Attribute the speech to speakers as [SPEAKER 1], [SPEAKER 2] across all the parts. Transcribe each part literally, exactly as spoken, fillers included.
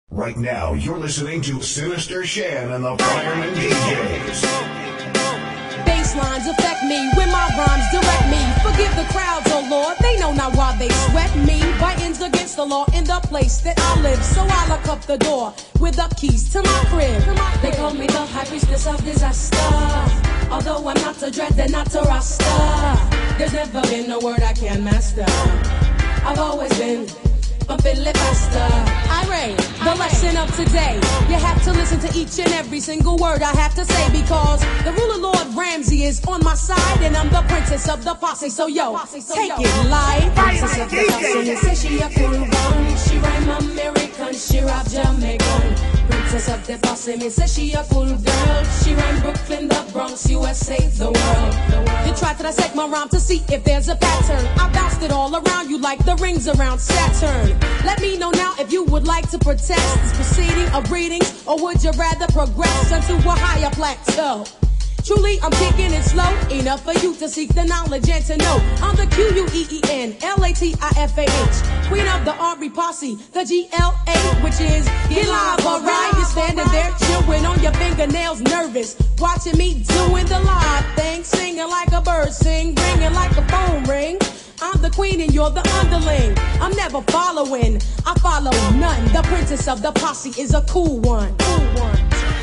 [SPEAKER 1] Right now, you're listening to Sinister Shan and the Fireman D Js.
[SPEAKER 2] Baselines affect me when my rhymes direct me. Forgive the crowds, oh Lord, they know not why they sweat me. Biting's against the law in the place that I live, so I lock up the door with the keys to my crib. They call me the high priestess of disaster, although I'm not a dread and not a rasta. There's never been a word I can't master. I've always been a filibuster. Irate, the lesson of today. You have to listen to each and every single word I have to say, because the ruler Lord Ramsey is on my side, and I'm the princess of the posse. So yo, take it light. Princess of the posse, say she a cool one. She rhyme American, she rap Jamaican. Princess of the posse, me say she a cool girl. She rhyme Brooklyn, the Bronx, U S A, the world. You try to dissect my rhyme to see if there's a pattern. I bounced it all around you like the rings around Saturn. Let me know now if you would like to protest this proceeding of readings, or would you rather progress into a higher plateau? Truly, I'm kicking it slow, enough for you to seek the knowledge and to know. I'm the Q U E E N L A T I F A H, queen of the R B posse, the G L A, which is get live, alright? You're standing there chewing on your fingernails, nervous, watching me doing the live thing, singing like a bird sing, ringing like a phone ring. I'm the queen and you're the underling. I'm never following, I follow none. The princess of the posse is a cool one. Cool one.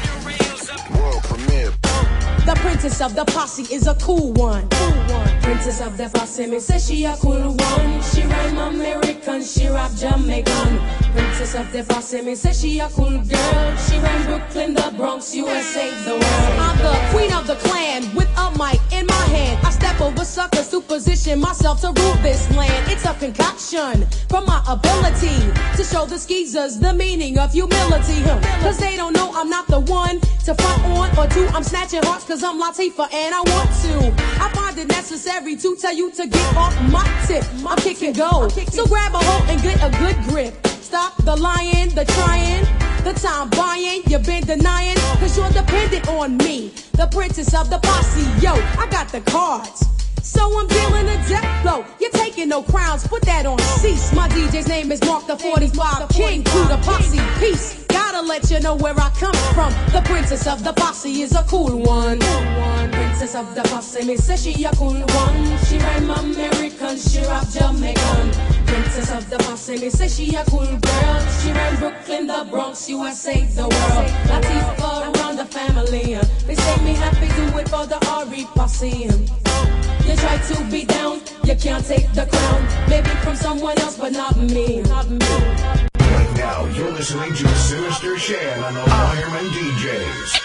[SPEAKER 3] World premiere.
[SPEAKER 2] The princess of the posse is a cool one. Cool one. Princess of the posse, me say she a cool one. She rhyme American, she rap Jamaican. Princess of the posse, me say she a cool girl. She rhyme Brooklyn, the Bronx, U S A, the world. I'm the queen of the clan with a mic in my hand. I step over suckers to position myself to rule this land. It's a concoction from my ability to show the skeezers the meaning of humility. Huh? Cause they don't know I'm not the one to front on or two. I'm snatching hearts cause I'm Latifah and I want to. I find it necessary to tell you to get off my tip. I'm kicking gold, so grab a hold and get a good grip. Stop the lying, the trying, the time buying. You've been denying cause you're dependent on me, the princess of the posse. Yo, I got the cards, so I'm dealing a death blow. You're taking no crowns, put that on cease. My D J's name is Mark the forty-five King to the posse. Peace, gotta let you know where I come from. The princess of the posse is a cool one. Princess of the posse, me say she a cool one. She rhyme American, she rap Jamaican. Princess of the posse, me say she a cool girl. She rhyme Brooklyn, the Bronx, U S A, the world. Latifah around the family. They say me happy, do it for the R B posse. You try to be down, you can't take the crown. Maybe from someone else, but not me. Not me.
[SPEAKER 1] Right now, you're listening to Sinister Shan and the Fireman D Js.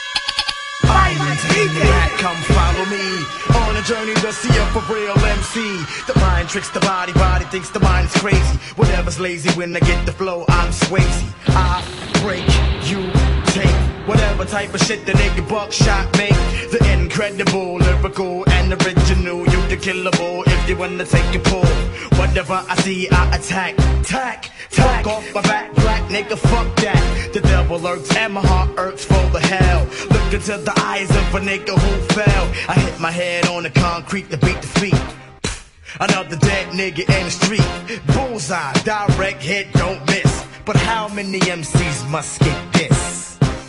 [SPEAKER 4] Fireman D Js, come follow me on a journey to see a for real M C. The mind tricks the body, body thinks the mind is crazy. Whatever's lazy, when I get the flow, I'm Swayze. I break, you take. Whatever type of shit the nigga Buckshot make. The incredible, lyrical, and original. You the killable if you wanna take a pull. Whatever I see, I attack. Tack, tack off my back, black nigga, fuck that. The devil lurks and my heart irks for the hell. Look into the eyes of a nigga who fell. I hit my head on the concrete to beat the feet. Another dead nigga in the street. Bullseye, direct hit, don't miss. But how many M Cs must get this?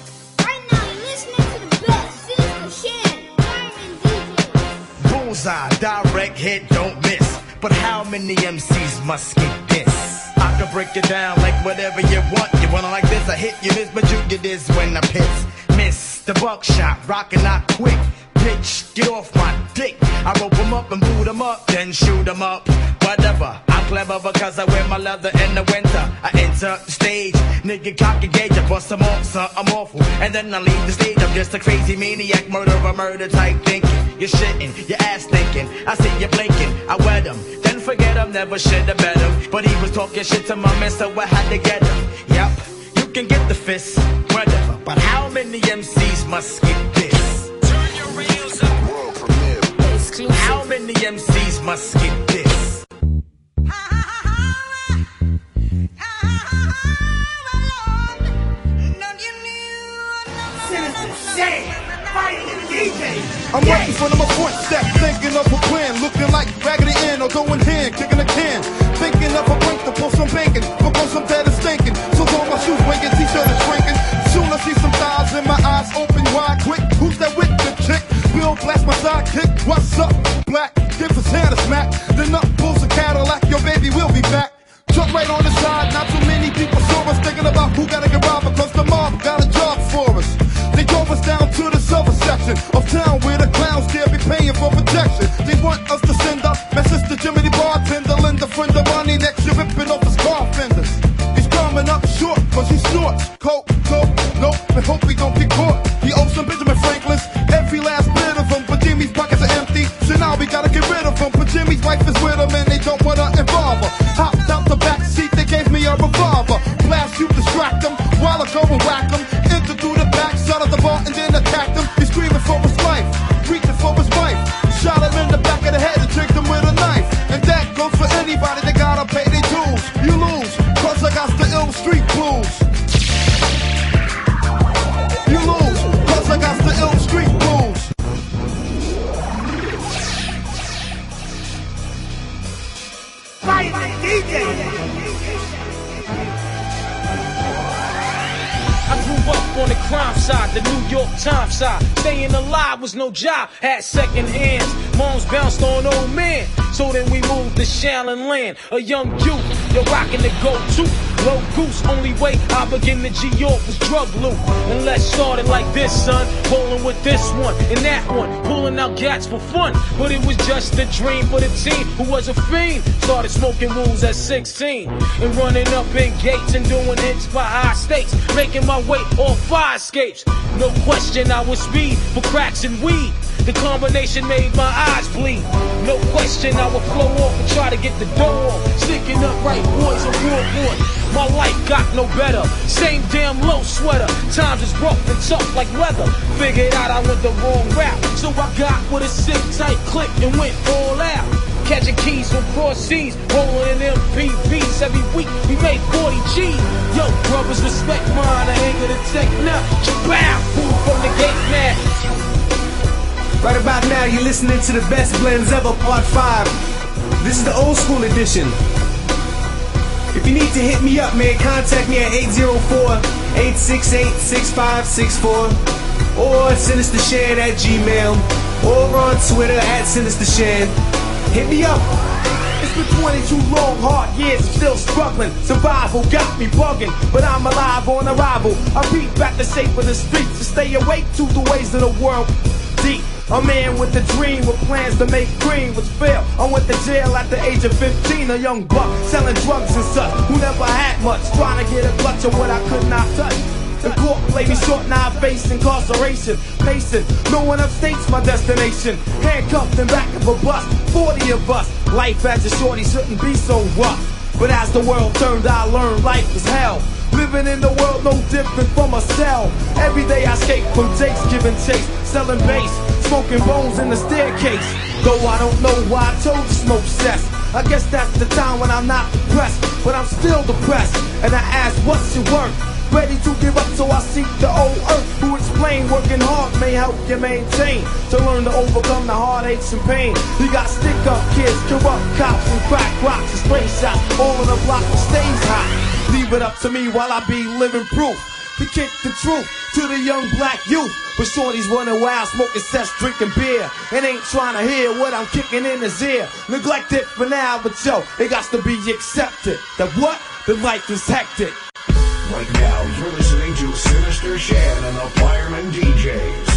[SPEAKER 4] Bullseye, direct hit, don't miss. But how many M Cs must get this? I can break it down like whatever you want. You wanna like this, I hit you this, but you get this when I piss. Miss the buckshot, rockin' out quick. Bitch, get off my dick. I rope 'em up and boot 'em up, then shoot 'em up. Whatever, I'm clever because I wear my leather in the winter. I enter the stage, nigga cock a gauge, I bust them off, so I'm awful. And then I leave the stage, I'm just a crazy maniac, murderer, murder type thinking. You're shitting, your ass thinking, I see you blinking, I wet him. Then forget him, never should've bet him. But he was talking shit to my man, so I had to get him. Yep, you can get the fist, whatever. But how many M Cs must get this?
[SPEAKER 3] Turn your radios up. World premiere.
[SPEAKER 4] Exclusive. How many M Cs must get this?
[SPEAKER 5] I'm right in front of my front step, thinking of a plan, looking like Raggedy Ann or going hand, kicking a can, thinking of a break to pull some bacon, go pull some dead and stinking, so all my shoes weighing up right on the side. Not too many people saw us thinking about who gotta get robbed because the mob got a job for us. They drove us down to the southern section of town where the clowns dare be paying for protection. They want us to send up my sister Jimmy the bartender, Linda, friend of Ronnie, next year ripping off his car fenders. He's coming up short cause he snorts coke, coke, nope, and hope he don't get caught. He owes some Benjamin Franklin's, every last bit of them, but Jimmy's pockets are empty, so now we gotta get rid of him. But Jimmy's wife is with him and they don't wanna involve her. Hopped out the back seat, they gave me a revolver. Blast you, distract him, while I go and whack him. Enter through the back, shot at the bar and then attacked him. He's screaming for his life, reaching for his wife. Shot him in the back of the head and tricked him with a knife. And that goes for anybody that gotta pay their dues. You lose, cause I got the ill street blues. You lose, cause I got the ill street blues.
[SPEAKER 4] Fighting D J.
[SPEAKER 6] I grew up on the crime side, the New York Times side. Staying alive was no job, had second hands. Moms bounced on old men, so then we moved to Shaolin Land. A young youth, you're rocking the go-to. Low goose, only way I began to G-York was drug loot. And let's start it like this, son. Rolling with this one and that one, pulling out gats for fun. But it was just a dream for the team who was a fiend. Started smoking wools at sixteen and running up in gates and doing hits by high stakes, making my way off fire escapes. No question I was speed for cracks and weed. The combination made my eyes bleed. No question I would flow off and try to get the dough off. Sticking up right boys and war boy. My life got no better. Same damn low sweater. Times is rough and tough like leather. Figured out I went the wrong route, so I got with a sick tight click and went all out. Catching keys from cross seas, rolling in M P Vs. Every week we made forty G's. Yo, brothers, respect mine. I ain't gonna take now. Bow, fool from the gate now.
[SPEAKER 7] Right about now, you're listening to the best blends ever, part five. This is the old school edition. If you need to hit me up, man, contact me at eight zero four, eight six eight, six five six four or SinisterShan at Gmail or on Twitter at SinisterShan. Hit me up.
[SPEAKER 4] It's been twenty-two long, hard years, I'm still struggling. Survival got me bugging, but I'm alive on arrival. I beat back the shape of the streets to stay awake to the ways of the world. Deep. A man with a dream, with plans to make cream, was fail. I went to jail at the age of fifteen, a young buck selling drugs and such, who never had much, trying to get a clutch of what I could not touch. The court played me short, now I face incarceration. Pacing, no one upstates my destination. Handcuffed in back of a bus, forty of us. Life as a shorty shouldn't be so rough. But as the world turned, I learned life was hell. Living in the world no different from a cell. Every day I escape from Jake's giving chase, selling bass, smoking bones in the staircase. Though I don't know why I chose to smoke cess. I guess that's the time when I'm not depressed, but I'm still depressed. And I ask, what's your worth? Ready to give up, so I seek the old earth, who explain working hard may help you maintain, to learn to overcome the heartaches and pain. You got stick up kids, corrupt cops, and crack rocks and stray shots, all in the block that stays hot. Leave it up to me while I be living proof to kick the truth to the young black youth. But shorties running wild, smoking cess, drinking beer, and ain't trying to hear what I'm kicking in his ear. Neglect it for now, but yo, it got to be accepted that what? The life is hectic.
[SPEAKER 1] Right now, you're listening to Sinister Shan and the Fireman D Js.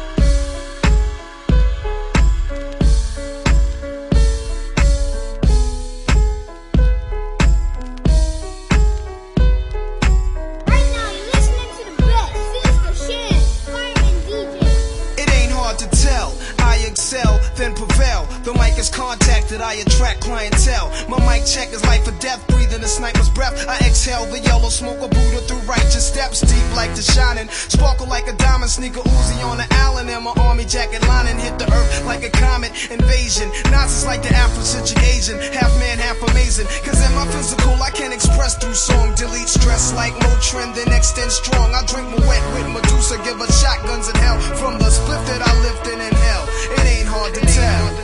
[SPEAKER 3] Excel, then prevail. The mic is contacted, I attract clientele. My mic check is life or death, breathing a sniper's breath. I exhale the yellow smoke of Buddha through righteous steps, deep like the shining, sparkle like a diamond, sneaker Uzi on the Allen, and my army jacket lining hit the earth like a comet invasion. Nazis like the Afrocentric Asian, half man, half amazing. Cause in my physical I can express through song, delete stress like Motrin, then extend strong. I drink my wet with Medusa, give her shotguns in hell from the split that I lift in in hell. It ain't hard to tell.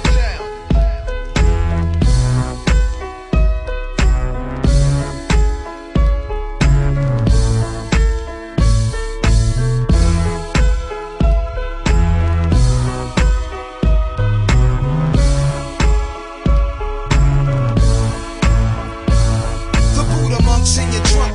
[SPEAKER 3] The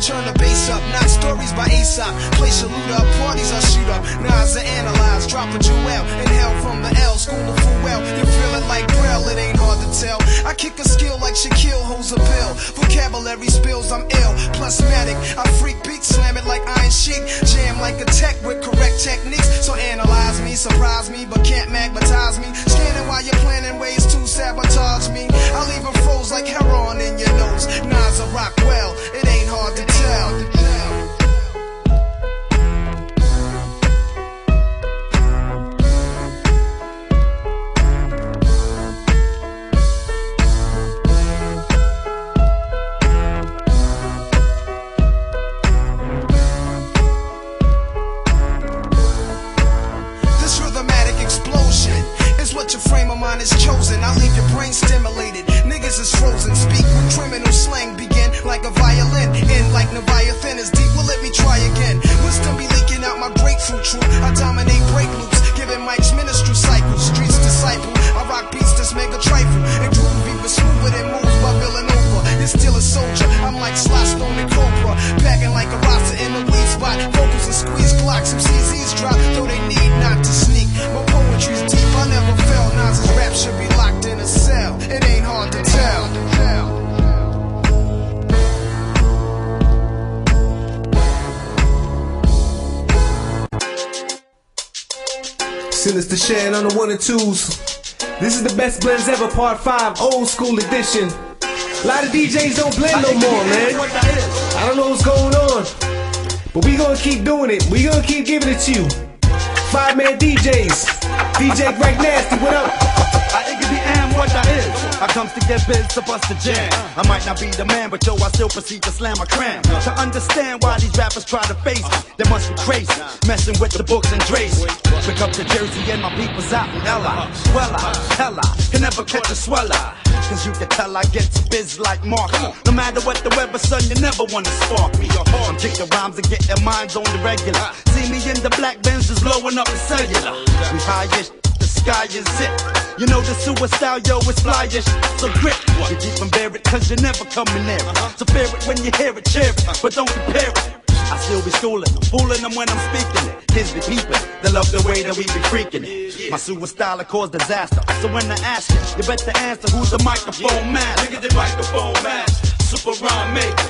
[SPEAKER 3] turn the bass up, not stories by Aesop. Play Shaluda up, parties I shoot up. Nas are analyze, drop a jewel. Inhale from the L, school of full well. You feel it like Braille, it ain't hard to tell. I kick a skill like Shaquille holds a pill. Vocabulary spills, I'm ill. Plus matic, I freak beat, slam it like Iron Sheik. Jam like a tech with correct techniques. So analyze me, surprise me, but can't magnetize me. Scanning while you're planning ways to sabotage me. I leave them froze like heroin in your nose. Nas a rock well, it ain't hard to tell. Your frame of mind is chosen, I'll leave your brain stimulated. Niggas is frozen, speak with criminal slang. Begin like a violin, end like Leviathan is deep. Well, let me try again. Wisdom be leaking out my grapefruit truth. I dominate break loops, giving Mike's ministry cycles. Streets disciple, I rock beats that's mega trifle. And groovy but smoother than moves by Villanova. You're still a soldier, I'm like Sly Stone and Cobra. Packing like a roster in the weed spot. Vocals and squeeze Glocks, some C Zs drop, though they need not to sneak. My poetry's deep, I never felt. Nas's rap should be locked in a cell. It ain't hard to tell.
[SPEAKER 7] Sinister Shan on the one and twos. This is the best blends ever, part five, old school edition. A lot of D Js don't blend no more, man. I don't know what's going on, but we gonna keep doing it. We gonna keep giving it to you. Five man D Js. D J Greg Nasty, what up?
[SPEAKER 8] I Iggy am what I is. I comes to get biz to bust a jam. I might not be the man, but yo, I still proceed to slam a cram. To understand why these rappers try to face me, they must be crazy, messing with the books and Tracy. Pick up the Jersey and my people's out in L I. Well, I, hell I, can never catch a sweller. Cause you can tell I get biz like Marco. No matter what the weather, son, you never wanna spark me. I'm kicking rhymes and getting minds on the regular. See me in the black Benz just blowing up the cellular. We high-ish, the sky is it. You know the suicide, yo, it's flyish. So grip, you keep them buried cause you're never coming near it. So fear it when you hear it, cheer it, but don't compare it. I still be stooling them, fooling them when I'm speaking it. Kids be peeping, they love the way that we be freaking it. My suicide will cause disaster, so when I ask you, you better answer who's the microphone man. Look at the microphone man, super rhyme maker.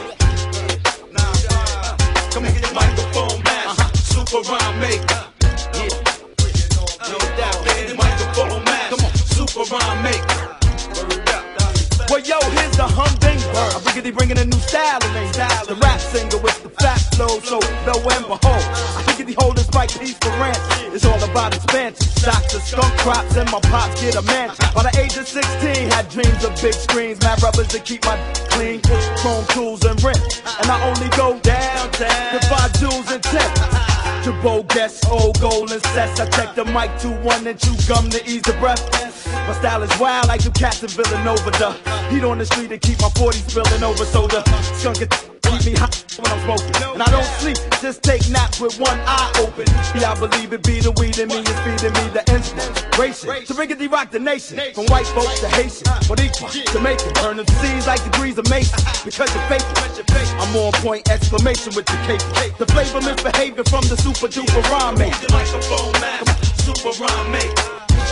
[SPEAKER 8] Come and get the microphone man, super rhyme maker. Yeah, no doubt, get the microphone man, come on, super rhyme maker. Well, yo, here's the humdinger. I'm riggedy bringing a new style in they style. The rap singer with the fat flow, so lo and behold, I riggedy hold this mic piece for ransom. It's all about expansion. Stocks of skunk crops and my pops get a mansion. By the age of sixteen, had dreams of big screens, mad rubbers to keep my clean, chrome tools and rims. And I only go downtown to buy jewels and tips. To bogus, old golden sets. I check the mic to one and chew gum to ease the breath. My style is wild like them cats in Villanova. The heat on the street to keep my forties spilling over. So the skunk it keep me hot when I'm smoking. And I don't sleep, just take naps with one eye open. Yeah, I believe it be the weed in me is feeding me the inspiration. To riggedy rock the nation, from white folks to Haitian, but equal to make it. Burn the seas like degrees of Mason, because you're fake. I'm on point, exclamation with the cake. The flavor misbehavior from the super duper rhyme maker. Microphone man, super rhyme maker.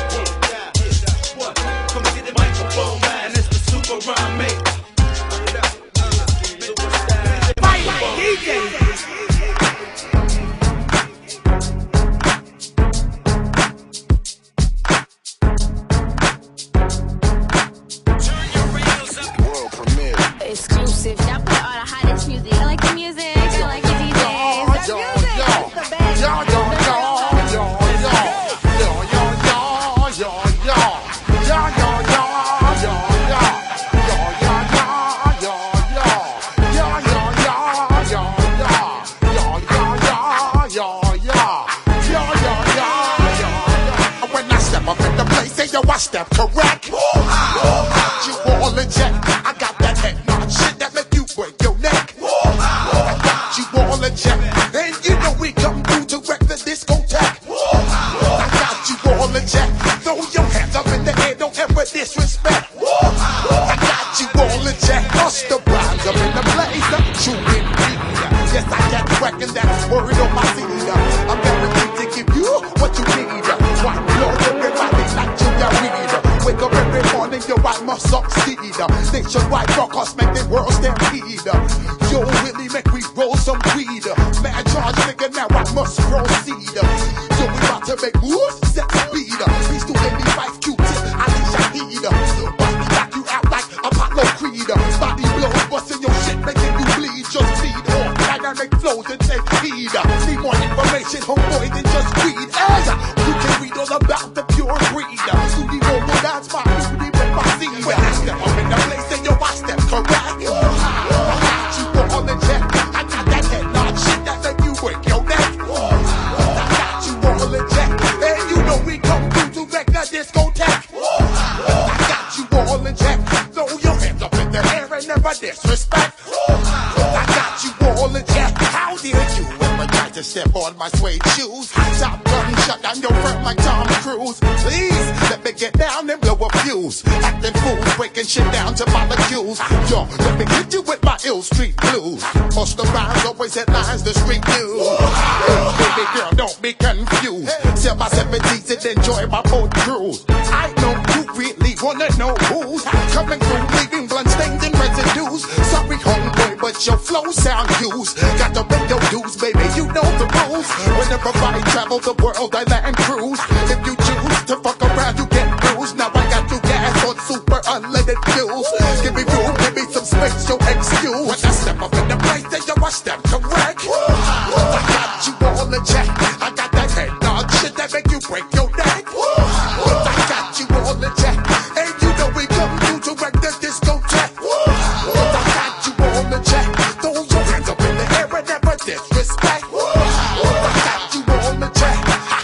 [SPEAKER 8] Come and get the microphone man, and it's the super rhyme maker. D J.
[SPEAKER 9] Exclusive. Y'all put all the hottest music. I like the music. I like the D Js. That's music. That's the best. Yo, yo, yo, yo, yo, yo, yo, yo, yo, yo, yo, yo, when I step up in the place, say yo, I step correct. You all in check. I got that head nod shit that make you break your neck. I got you all in check. And you know we come through to wreck the discotheque. I got you all in check. Throw your hands up in the air, don't ever disrespect. I got you all in check. Us the rhymes up in the place. You in word on my seed. I'm guaranteed to give you what you need. White blood, everybody like you, you read. Wake up every morning, yo, I must succeed. Nationwide broadcast make the world stampede. Yo, Willie, make we roll some weed. Man, charge nigga, now I must proceed. So we about to make moves, set speed. Peace to any fight, Q-tip, Ali Shaheed. Body knock you out like Apollo Creed. Body blows, busting your shit, making you bleed. Just feed on dynamic flows and take heed. Need more information, homeboy, than just read. As you can read all about the pure breed. You need more than that's my duty with my seed. When I step up in the place, then yo, I step correct. I got you all in check. I got that head nod shit that make you break your neck. I got you all in check. And you know we come through to wreck the discotheque. I got you all in check. Throw your hands up in the air and never disrespect. I got you all in check. How dare you ever try to step on my suede shoes? Top gun shut down your front like Tom Cruise. Please let me get down and blow a fuse. Acting fools, breaking shit down to molecules. Yo, let me hit you with my ill street blues. Most the rhymes always headlines the street news. Hey, baby girl, don't be confused. Sell my seventies and enjoy my boat cruise. I know you really wanna know who's coming through, leaving blood stains and residues. Sorry, homeboy, but your flow sound used. Got to make your dues, baby, you know the rules. Whenever I travel the world, I land cruise. If you choose to fuck around, you get bruised. Now I got you gas on super unleaded fuels. Give me room, give me some space, your excuse. When I step up in the place, then yo, I step correct. I got you all in check. I got that head nod shit that make you break your neck. I got you all in check. And you know we come through to wreck the discotheque. I got you all in check. Throw your hands up in the air and never disrespect. I got you all in check.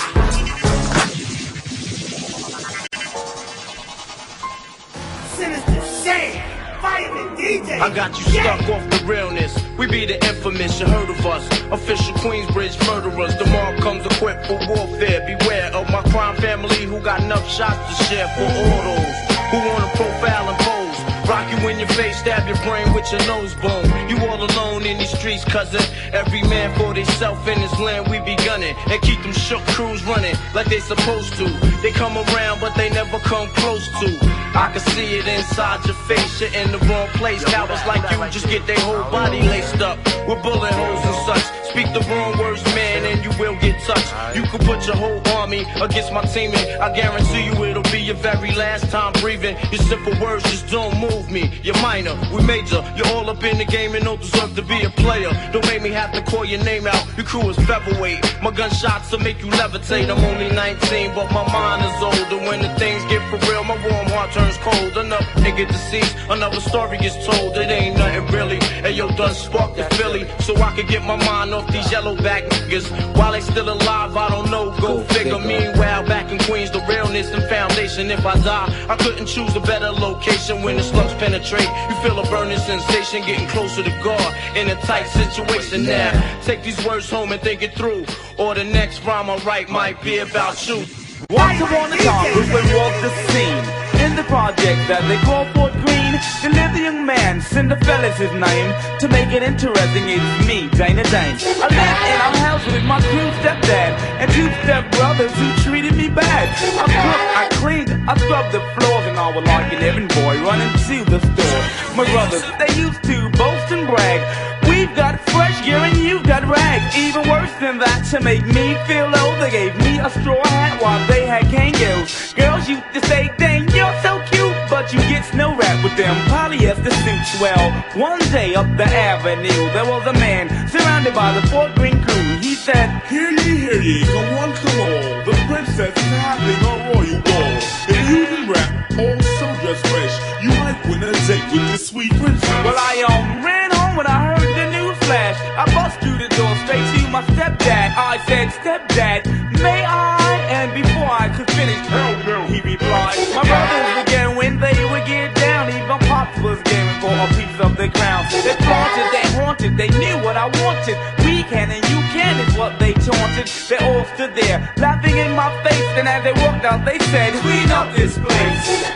[SPEAKER 8] Sinister Shane, Fireman D J.
[SPEAKER 6] I got you stuck off the realness. We be the infamous, you heard of us. Official Queensbridge murderers. The mark comes equipped for warfare. Beware of my crime family who got enough shots to share for all those who wanna profile and pose. Rock you in your face, stab your brain with your nose bone. You all alone in these streets, cousin. Every man for theyself in this land, we be gunning. And keep them shook crews running like they supposed to. They come around, but they never come close to. I can see it inside your face, you're in the wrong place. Cowards like you just get their whole body laced up with bullet holes and such. Speak the wrong words, man, and you will get touched. You could put your whole army against my team, and I guarantee you it'll be your very last time breathing. Your simple words just don't move me. You're minor, we major. You're all up in the game and don't deserve to be a player. Don't make me have to call your name out. Your crew is featherweight. My gunshots will make you levitate. I'm only nineteen, but my mind is older. When the things get for real, my warm heart turns cold. Another nigga deceased, another story gets told. It ain't nothing really. Hey yo, done sparked the Philly, so I could get my mind off these yellowback niggas. While they still alive, I don't know, go figure. Meanwhile, back in Queens, the realness and foundation. If I die, I couldn't choose a better location. When the slugs penetrate, you feel a burning sensation, getting closer to God in a tight situation. Now, take these words home and think it through, or the next rhyme I write might be about you.
[SPEAKER 10] Once upon a time, we walked the scene in the project that they call Fort Greene. There lived a young man, Cinderella's his name. To make it interesting, it's me, Dana Dane. I lived in a house with my two stepdad and two stepbrothers who treated me bad. I cooked, I cleaned, I scrubbed the floors, and I was like an errand boy running to the store. My brothers, they used to boast and brag. We've got fresh gear and you've got rags. Even worse than that, to make me feel low, they gave me a straw hat while they had kangaroos. Girls used to say, dang, you're so cute, but you get snow wrapped with them polyester suits. Well, one day up the avenue, there was a man surrounded by the Fort Greene crew. He said,
[SPEAKER 11] hear ye, hear ye, come one, come all. The princess is having a royal ball. If you can rap, also just fresh, you might win a date with this sweet princess.
[SPEAKER 10] Well, I um ran home when I heard the news flash. I bust through the door straight to my stepdad. I said, stepdad, may I? And before I could finish, hell no, he replied. My brothers would get when they would get down. Even Pops was gaming for a piece of the crown. They flaunted, they haunted, they knew what I wanted. We can and you can is what they taunted. They all stood there, laughing in my face. And as they walked out, they said, clean up this place.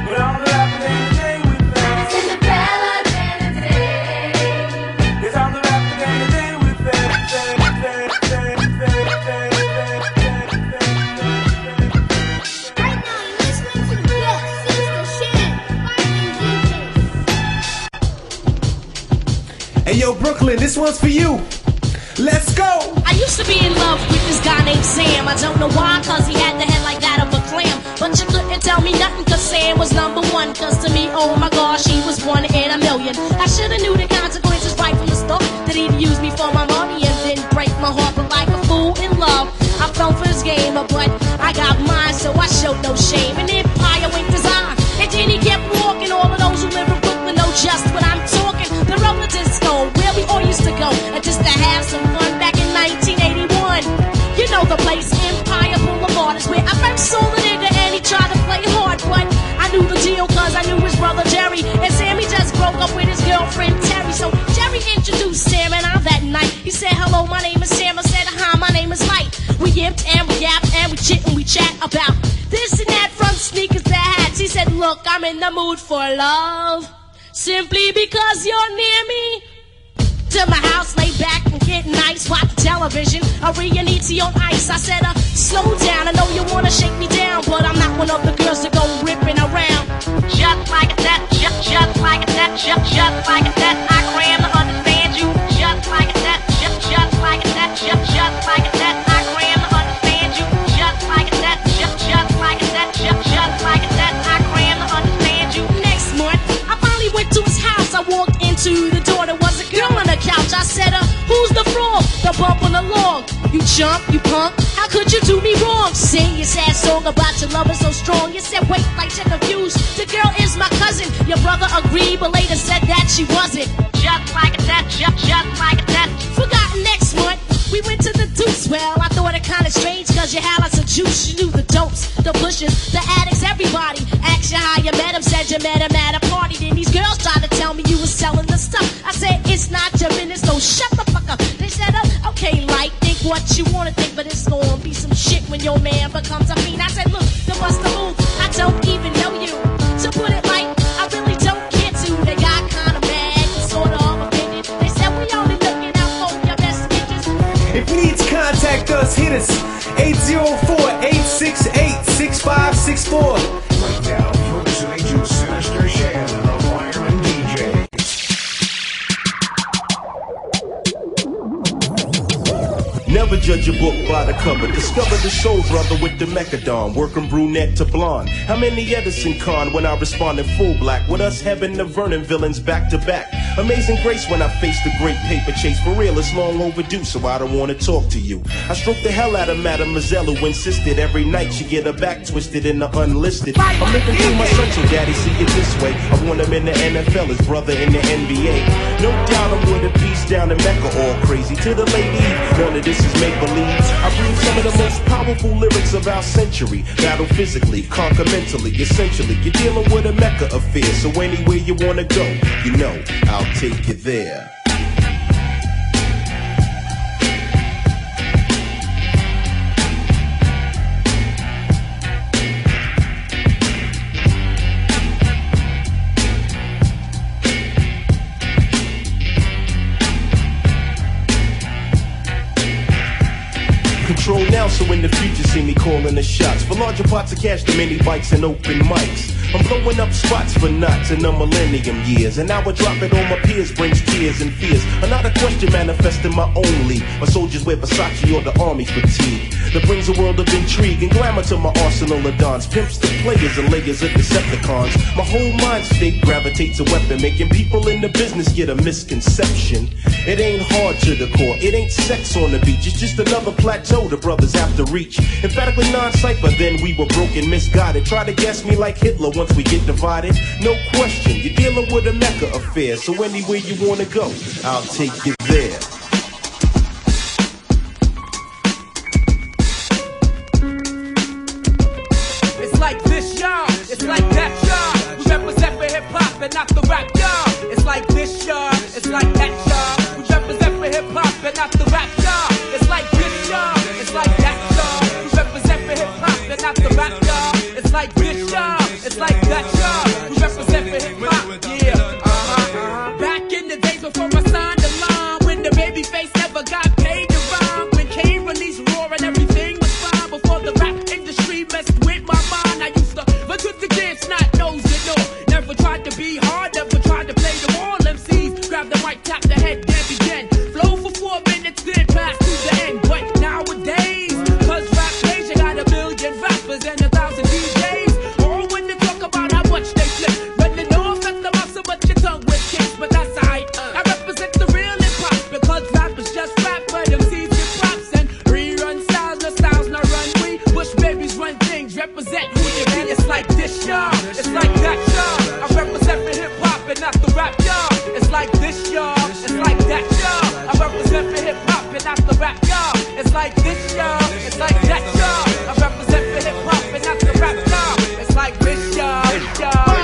[SPEAKER 10] It's on the
[SPEAKER 7] Hey yo, Brooklyn, this one's for you. Let's go!
[SPEAKER 12] I used to be in love with this guy named Sam. I don't know why, cause he had the head like that of a clam. But you couldn't tell me nothing, cause Sam was number one. Cause to me, oh my gosh, he was one in a million. I should've knew the consequences right from the start. That he'd use me for my money and then break my heart. But like a fool in love, I fell for his game. But I got mine, so I showed no shame. And Empire went design. And then he kept walking. All of those who live in Brooklyn know just what I'm talking. The roller disco, where we all used to go, and just to have some fun back in nineteen eighty-one. You know the place, Empire Boulevard, is where I first saw the nigga, and he tried to play hard, but I knew the deal cause I knew his brother Jerry, and Sammy just broke up with his girlfriend Terry. So Jerry introduced Sam and I that night. He said, hello, my name is Sam. I said, hi, my name is Mike. We yipped and we yapped and we chit and we chat about this and that, from sneakers to hats. He said, look, I'm in the mood for love, simply because you're near me. To my house, lay back and get nice, watch television, a Rianiti on ice. I said, uh, slow down, I know you wanna shake me down, but I'm not one of the girls that go ripping around. Just like that, just, just like that, just, just like that, I cram to understand you. Just like that, just, just like that, just, just like that, I cram to understand you. Just like that, just, just like that, just, just like that, I cram to understand you. Next month, I finally went to his house. I walked into the door, there was a girl on the couch. I said, uh, who's the frog? The bump on the log. You chump, you punk, how could you do me wrong? Sing your sad song about your love is so strong. You said, wait, like you're confused. The girl is my cousin. Your brother agreed, but later said that she wasn't. Just like that, just, just like that. Forgot next month, we went to the Deuce. Well, I thought it kinda strange, cause you had lots of juice. You knew the dopes, the pushers, the addicts, everybody. Asked you how you met him, said you met him at a party. Then these girls tried to tell me you was selling the stuff. I said, it's not your business, so shut the fuck up. They said, oh, okay, like, think what you wanna think, but it's gonna be some shit when your man becomes a fiend. I said, look, the bust the move, I don't even know you. To put it like, I really don't care to. They got kinda mad, sort of offended. They said, we only looking out for your best interests.
[SPEAKER 7] If you need to contact us, hit us eight zero four, eight six eight, six five six four.
[SPEAKER 1] Right now, you're listening to Sinister Shan and the Fireman D J.
[SPEAKER 13] Never judge a book by the cover. Discover the soul brother with the Mechadon, working brunette to blonde. How many Edison Con when I respond in full black? With us having the Vernon villains back to back. Amazing grace when I face the great paper chase. For real, it's long overdue, so I don't want to talk to you. I stroke the hell out of Mademoiselle who insisted every night she get her back twisted in the unlisted. I'm looking through my son, so daddy see it this way. I want him in the N F L, his brother in the N B A. No doubt I'm with a piece down in Mecca, all crazy. To the lady, none of this is make-believe. I bring some of the most powerful lyrics of our century. Battle physically, conquer mentally. Essentially, you're dealing with a Mecca affair. So anywhere you wanna go, you know I'll take you there. Control now, so in the future see me calling the shots. For larger pots of cash, the mini bikes and open mics. I'm blowing up spots for knots in the millennium years. And now I drop it on my peers, brings tears and fears. Another question manifesting my own league. My soldiers wear Versace or the army fatigue. That brings a world of intrigue and glamour to my arsenal of dons. Pimps the players and layers of Decepticons. My whole mind state gravitates a weapon, making people in the business get a misconception. It ain't hard to the core, it ain't sex on the beach. It's just another plateau the brothers have to reach. Emphatically non-cypher, then we were broken, misguided. Try to guess me like Hitler once we get divided. No question, you're dealing with a Mecca affair. So anywhere you wanna go, I'll take you there.
[SPEAKER 14] It's like this, y'all. It's like that, y'all. We represent for hip-hop and not the rap, y'all. It's like this, y'all. It's like that, y'all. We represent for hip-hop and not the rap, y'all. It's like this, y'all. It's like that, y'all. We represent for hip-hop and not the rap, y'all. It's like this, y'all. It's like that, y'all. We represent for hip-hop, yeah. Uh-huh, uh-huh. Back in the days before I signed the line, when the baby It's like this, y'all. It's like that, y'all. I represent for hip hop and not the rap, y'all. It's like this, y'all. It's like that, y'all. I represent for hip hop and not the rap, y'all. It's like this, y'all. y'all.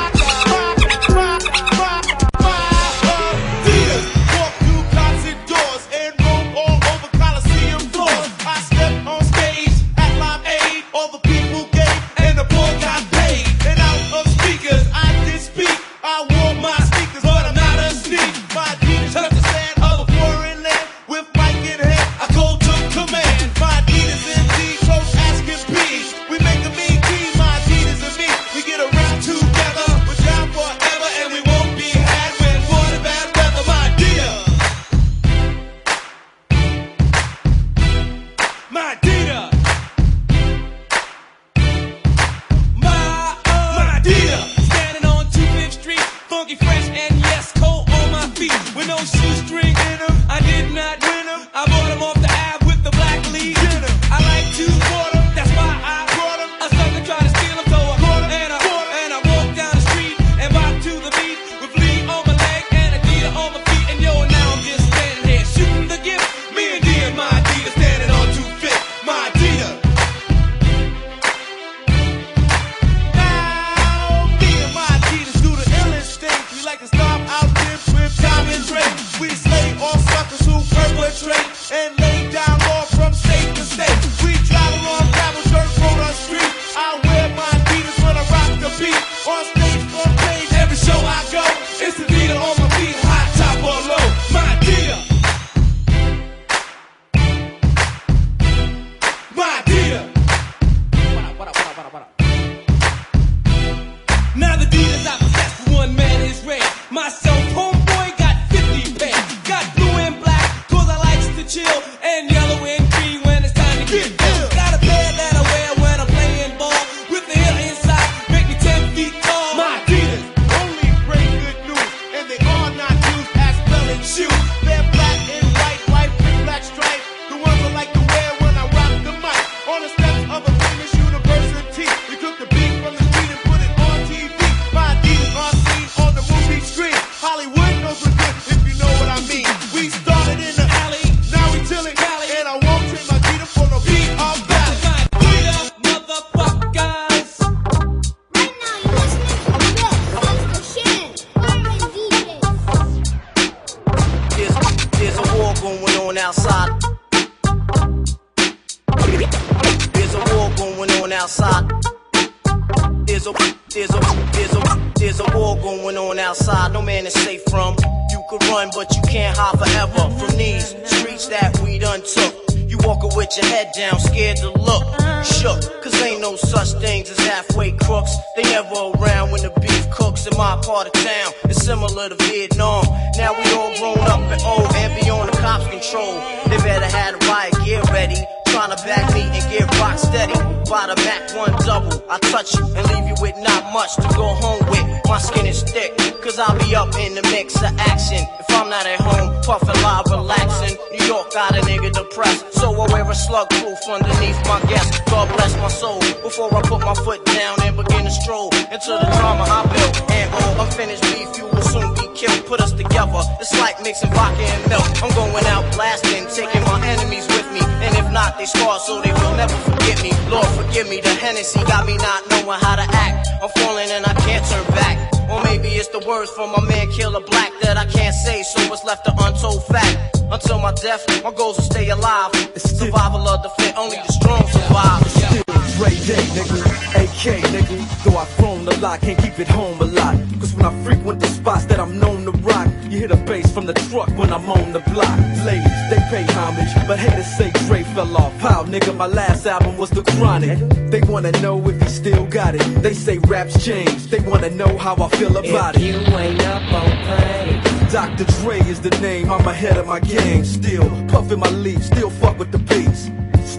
[SPEAKER 15] My goals will stay alive. Survival of the fit, only the strong survive.
[SPEAKER 16] Still Dre Day, nigga, A K, nigga. Though I've grown a lot, can't keep it home a lot. Cause when I frequent the spots that I'm known to rock, you hear the bass from the truck when I'm on the block. Ladies, they pay homage, but haters say Dre fell off. How, nigga, my last album was The Chronic. They wanna know if he still got it. They say raps changed, they wanna know how I feel about
[SPEAKER 17] if
[SPEAKER 16] it.
[SPEAKER 17] You ain't up on pain.
[SPEAKER 16] Doctor Dre is the name, I'm ahead of my game. Still puffin' my leaf, still fuck with the beats.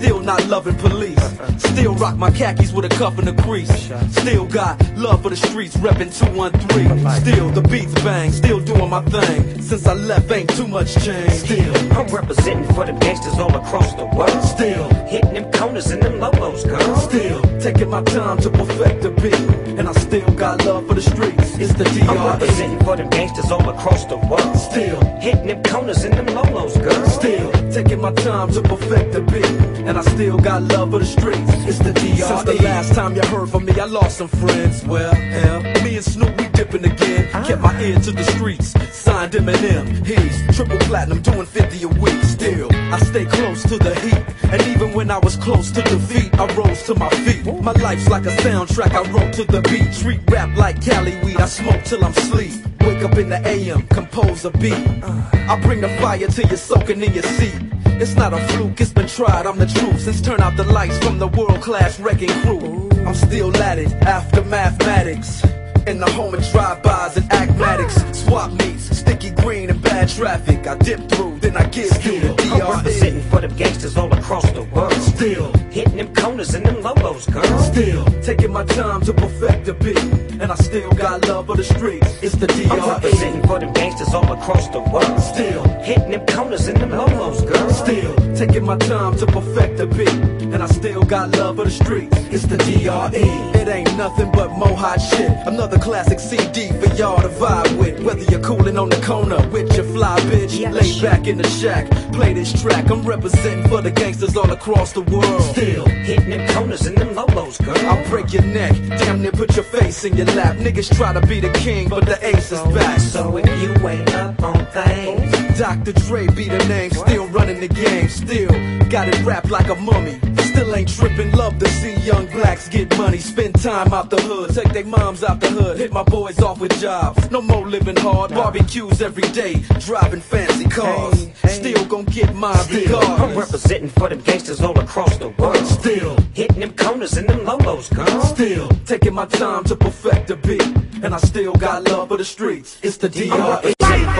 [SPEAKER 16] Still not loving police. Still rock my khakis with a cuff and a crease. Still got love for the streets, reppin' two one three. Still the beats bang, still doing my thing. Since I left, ain't too much change. Still,
[SPEAKER 17] I'm representing for the gangsters all across the world.
[SPEAKER 16] Still,
[SPEAKER 17] hitting them corners and them lolos, girl.
[SPEAKER 16] Still, taking my time to perfect the beat. And I still got love for the streets. It's the D R E.
[SPEAKER 17] I'm representing for them gangsters all across the world.
[SPEAKER 16] Still,
[SPEAKER 17] hitting them corners and them lolos, girl.
[SPEAKER 16] Still, taking my time to perfect the beat. And I still got love for the streets. It's the D R E. Since the last time you heard from me, I lost some friends. Well, hell, me and Snoop, we dipping again. Kept my ear to the streets. Signed Eminem. He's triple platinum, doing fifty a week. Still, I stay close to the heat. And even when I was close to defeat, I rose to my feet. My life's like a soundtrack I wrote to the beat. Treat rap like Cali weed, I smoke till I'm sleep. Wake up in the A M, compose a beat. I bring the fire till you're soaking in your seat. It's not a fluke, it's been tried, I'm the truth. Since turn out the lights from the world-class wrecking crew, I'm still at it, after mathematics. In the home of drive-bys and acmatics. Swap meets, sticky green and bad traffic. I dip through, then I get through the D R E.
[SPEAKER 17] I'm representing for them gangsters all across the world.
[SPEAKER 16] Still,
[SPEAKER 17] hitting them corners and them lolos, girl.
[SPEAKER 16] Still, taking my time to perfect the beat. And I still got love for the streets. It's the D R E.
[SPEAKER 17] I'm representing for them gangsters all across the world.
[SPEAKER 16] Still,
[SPEAKER 17] hitting them corners and them lolos, girl.
[SPEAKER 16] Still, taking my time to perfect the beat. And I still got love for the streets. It's the D R E. It ain't nothing but mo hot shit. Another classic C D for y'all to vibe with. Whether you're coolin' on the corner with your fly bitch, lay back in the shack, play this track. I'm representing for the gangsters all across the world.
[SPEAKER 17] Still, hitting them corners and them lolos, girl.
[SPEAKER 16] I'll break your neck, damn near put your face in your lap. Niggas try to be the king, but the ace is back.
[SPEAKER 17] So if you ain't up on things,
[SPEAKER 16] Doctor Dre be the name, still running the game. Still, got it wrapped like a mummy. Still ain't trippin', love to see young blacks get money. Spend time out the hood, take their moms out the hood. Hit my boys off with jobs, no more living hard. Barbecues every day, driving fancy cars. Still gon' get mine regardless.
[SPEAKER 17] I'm representing for them gangsters all across the world.
[SPEAKER 16] Still,
[SPEAKER 17] hitting them corners and them lolos, girl.
[SPEAKER 16] Still, taking my time to perfect the beat. And I still got love for the streets. It's the D R E.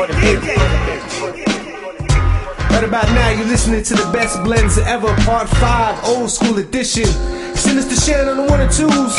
[SPEAKER 7] Right about now, you're listening to the best blends ever, part five, old school edition. Send us to Shannon on the one and twos.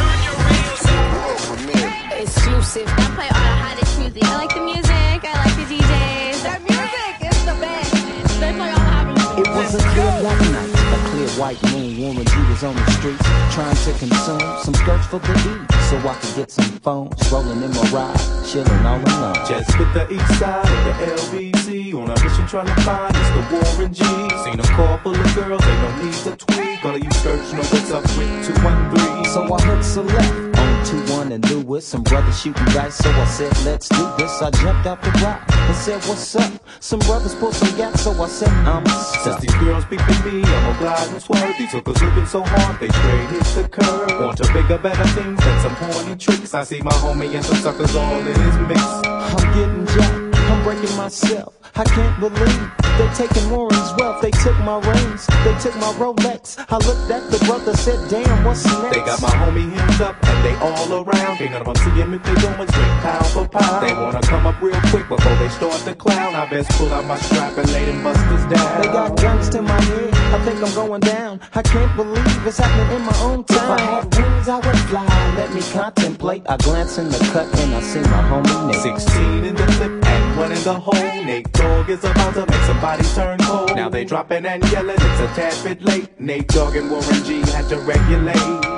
[SPEAKER 18] Exclusive. I play all the hottest music. I like the music. I like the D Js. That music is the best. They play all the hot music.
[SPEAKER 19] It was a clear white night, a clear white moon. Warren G was on the streets, trying to consume some skirts for the E, so I could get some phones. Rolling in my ride, chilling all alone.
[SPEAKER 13] Just hit the east side of the L B C on a mission trying to find it's the Warren G. Seen a car full of girls, ain't no need to tweak. All of you skirts know what's up with two one three.
[SPEAKER 19] So I hooked select on two one and Lewis. Some brothers shooting dice, so I said, let's do this. I jumped out the rock and said, what's up? Some brothers pulled some gas, so I said, I'm stuck.
[SPEAKER 13] Since these girls peeping me, I'm a glide and swerve. These hookers looking so hard, they straight hit the curve. Want to bigger, better things than some horny tricks. I see my homie and some suckers all in his mix.
[SPEAKER 19] I'm getting jacked, I'm breaking myself. I can't believe they taking Warren's wealth. They took my rings, they took my Rolex. I looked at the brother, said, damn, what's next?
[SPEAKER 13] They got my homie hemmed up and they all around. Ain't none of them see him if they going straight pound for pound. They wanna come up real quick before they start to clown. I best pull out my strap and lay them busters down.
[SPEAKER 19] They got guns to my head, I think I'm going down. I can't believe it's happening in my own town. If I had wings, I would fly. Let me contemplate. I glance in the cut and I see my homie Nate.
[SPEAKER 13] Sixteen in the clip and one in the hole. Nate Dogg is about to make somebody turn cold. Now they dropping and yelling, it's a tad bit late. Nate Dogg and Warren G had to regulate.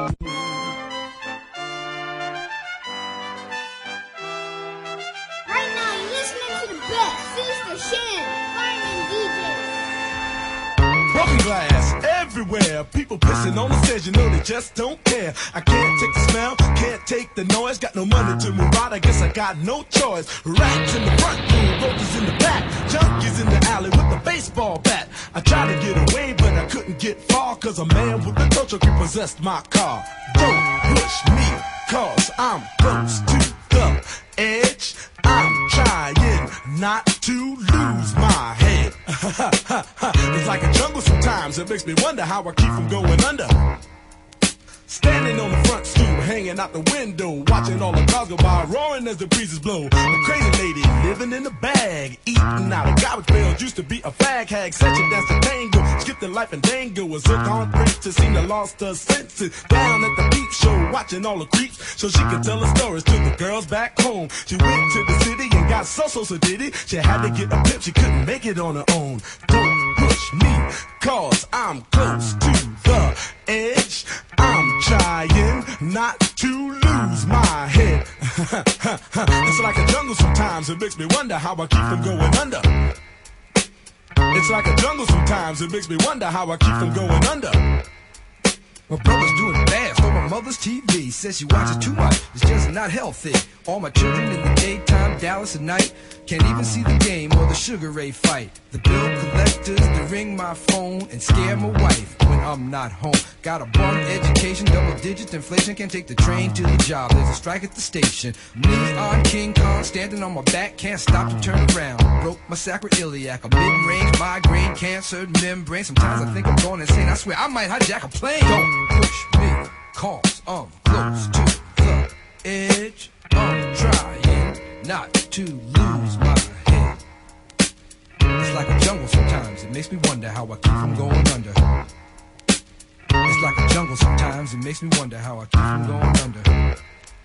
[SPEAKER 18] Right now, you're listening to the best. Sister Shan, Fireman D J.
[SPEAKER 8] Broken glass everywhere. People pissing on the stage, you know they just don't care. I can't take the smell, can't take the noise. Got no money to move out, I guess I got no choice. Rats in the front room, roaches in the back, junkies in the alley with a baseball bat. I tried to get away, but I couldn't get far, cause a man with a tow truck repossessed my car. Don't push me, cause I'm close to the edge. I'm trying not to lose my head. It's like a jungle sometimes, it makes me wonder how I keep from going under.
[SPEAKER 11] Standing on the front stoop, hanging out the window, watching all the cars go by, roaring as the breezes blow. A crazy lady living in a bag, eating out of garbage pails, used to be a fag hag, such a dance to tango, skipped the life and dango, was hooked on princess, seen her lost her senses, down at the peep show, watching all the creeps, so she could tell her stories to the girls back home. She went to the city and got so so so did it. She had to get a pimp, she couldn't make it on her own. Don't push me, cause I'm close to the edge. I'm trying not to lose my head. It's like a jungle sometimes, it makes me wonder how I keep from going under. It's like a jungle sometimes, it makes me wonder how I keep from going under.
[SPEAKER 20] My brother's doing fast on my mother's T V. Says she watches too much, it's just not healthy. All my children in the daytime, Dallas at night. Can't even see the game or the Sugar Ray fight. The bill collectors, they ring my phone and scare my wife when I'm not home. Got a bum education, double digit inflation. Can't take the train to the job, there's a strike at the station. Me on King Kong, standing on my back, can't stop to turn around. Broke my sacroiliac, a mid-range migraine, cancer membrane. Sometimes I think I'm going insane, I swear I might hijack a plane. Don't push me, cause I'm close to the edge. I'm trying not to lose my head. It's like a jungle sometimes, it makes me wonder how I keep from going under. It's like a jungle sometimes, it makes me wonder how I keep from going under.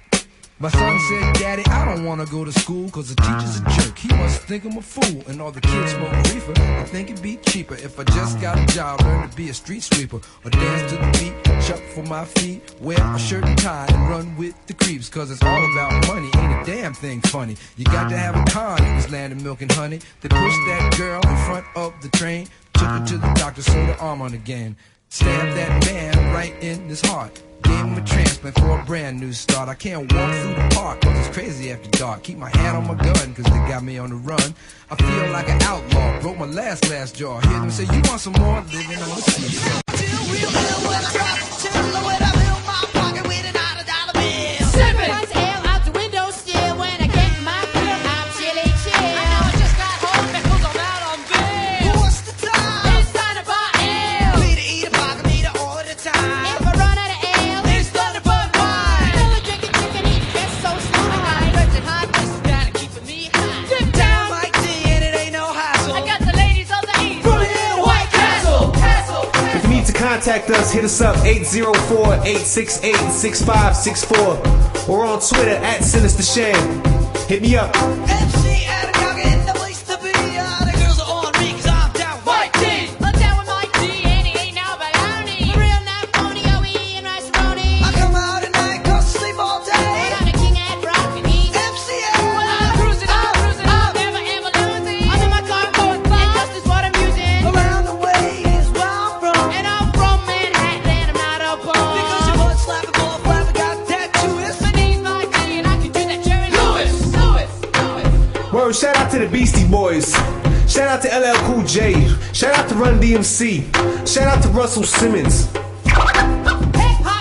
[SPEAKER 20] My son said, Daddy, I don't want to go to school cause the teacher's a jerk. He must think I'm a fool and all the kids smoke reefer. I think it'd be cheaper if I just got a job, learn to be a street sweeper, or dance to the beat, shuffle my feet, wear a shirt and tie and run with the creeps. Cause it's all about money, ain't a damn thing funny. You got to have a con in this land of milk and honey. They pushed that girl in front of the train, took her to the doctor, sewed her arm on again. Stabbed that man right in his heart. Gave him a transplant for a brand new start. I can't walk through the park cause it's crazy after dark. Keep my hand on my gun cause they got me on the run. I feel like an outlaw, broke my last glass jar. Hear them say, you want some more? Living on the sea. Till we feel when I drop, till when I fill my pocket with an out of dollar bill.
[SPEAKER 2] Sipping nice ale out the window still. When I get my fill, I'm chilly chill. I know I just got home because I'm out on bail.
[SPEAKER 20] What's the time?
[SPEAKER 2] It's time to buy ale.
[SPEAKER 20] Me to eat a pocket, me to order time.
[SPEAKER 2] If I run out of ale, it's Thunderbird wine. Still a drinking chicken, eat just so smooth. I virgin hot, this is gotta keep me high. Dip down,
[SPEAKER 20] Mike D, and it ain't no hassle.
[SPEAKER 2] I got the ladies of the east.
[SPEAKER 20] From here to White Castle.
[SPEAKER 2] Castle.
[SPEAKER 7] If you need to contact us, hit us up eight zero four, eight six eight, six five six four or on Twitter at Sinister Sham. Hit me up.
[SPEAKER 20] M C and a young in the place to be. Uh, the girls are on me cause I'm down White D.
[SPEAKER 2] I'm down with Mike D, and he ain't now baloney. Real not phony, O E and rice roni.
[SPEAKER 20] I come out at night cause I sleep all day.
[SPEAKER 2] I'm the king at rock and eat.
[SPEAKER 20] M C A.
[SPEAKER 2] I'm cruising, I'm cruising, I'm never ever losing. I'm in my car going far, and just is what I'm using.
[SPEAKER 20] Around the way is where I'm from.
[SPEAKER 2] And I'm from Manhattan, and I'm not a bum.
[SPEAKER 20] Because your butt slapping, ball flapping, got tattoos.
[SPEAKER 2] My name's Mike D, and I can do that Jerry Lewis. Lewis, Lewis.
[SPEAKER 7] Word, shout out to the Beastie Boys. Shout out to L L Cool J. Shout out to Run D M C. Shout out to Russell Simmons.
[SPEAKER 2] Hip hop,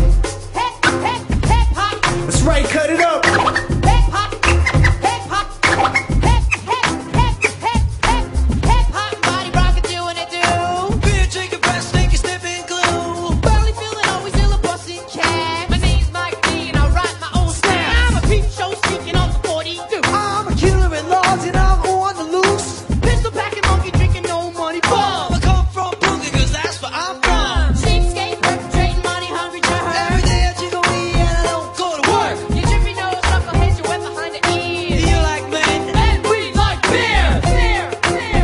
[SPEAKER 2] hip hip hip hop,
[SPEAKER 7] That's right, cut it up.
[SPEAKER 2] hip hop, hip hop, hip hip hip hip hip hip hop. Body rocket doing it do.
[SPEAKER 20] Beer drinking, breast stinking, sniffing glue.
[SPEAKER 2] Barely feeling always ill a busting cat. My name's Mike D, and I write my own snap. I'm a peep show speaking on the forty-two.
[SPEAKER 20] I'm a killer at large and I'm on the loose.
[SPEAKER 2] Pistol packing monkey drinking no money ball.
[SPEAKER 20] I come from Brooklyn cause that's where I'm from.
[SPEAKER 2] Cheapskate perpetrating money hungry turn.
[SPEAKER 20] Every day I jiggle me and I don't go to work.
[SPEAKER 2] You drippy nose knuckleheads, you wet behind the ears.
[SPEAKER 20] You like men
[SPEAKER 2] And we like beer, beer, beer.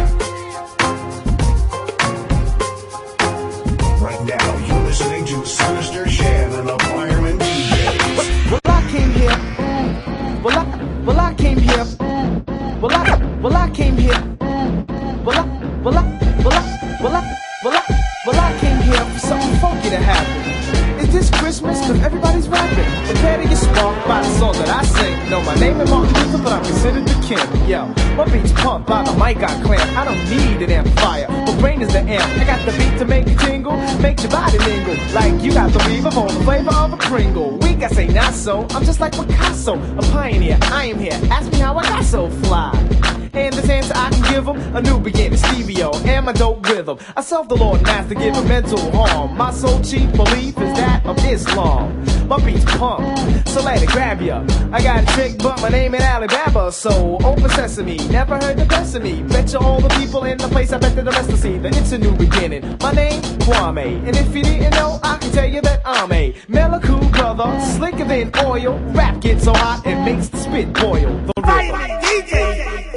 [SPEAKER 1] Right now, you're listening to Sinister Shan and the Fireman D Js.
[SPEAKER 19] Well, I came here. Well, I, well, I came here. Well, I, well, I came here. Well, I, well, I, well, I, well, I, well, I, well, I came here for something funky to happen. Is this Christmas? Cause everybody's rapping. Prepare to get sparked by the song that I sing. No, my name is Martin Luther, but I'm considered the king. Yo, my beat's pumped by the mic I clamp. I don't need an amplifier. My brain is the amp. I got the beat to make you tingle, make your body lingle. Like you got the reverb on the flavor of a Pringle. We got say not so. I'm just like Picasso, a pioneer. I am here. Ask me how I got so fly. And this answer I can give 'em rhythm, a new beginning, Stevio, and my dope rhythm. I serve the Lord Master, give a mental harm. My sole chief belief is that of Islam. My beats pump, so let it grab ya. I got a trick, but my name ain't Alibaba, so open sesame. Never heard the best of me. Bet you all the people in the place, I bet that the rest will see that it's a new beginning. My name, Kwame, and if you didn't know, I can tell you that I'm a mellow cool brother, slicker than oil. Rap gets so hot it makes the spit boil. The rhythm.
[SPEAKER 9] D J.